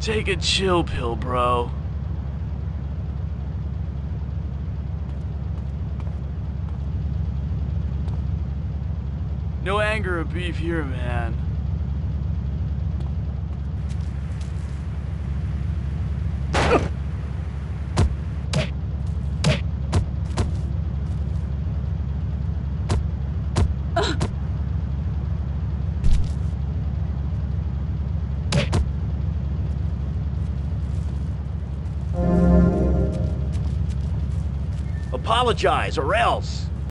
Take a chill pill, bro. No anger or beef here, man. Apologize or else.